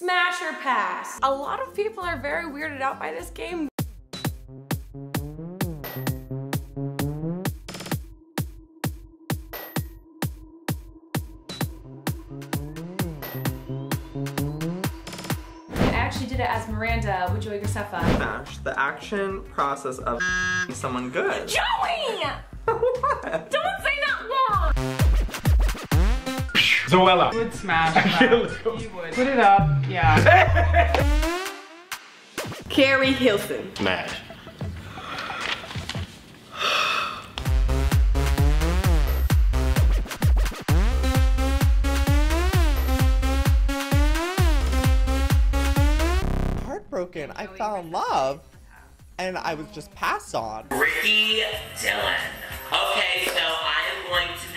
Smash or pass. A lot of people are very weirded out by this game. Did it as Miranda. Would you like your stuff up? Smash. The action process of someone good. Joey! What? Don't say that word! Zoella. You would smash that. You would. Put it up. Yeah. Carrie Hilson. Smash. Heartbroken. I fell in love and I was just passed on. Ricky Dillon. Okay, so I am going to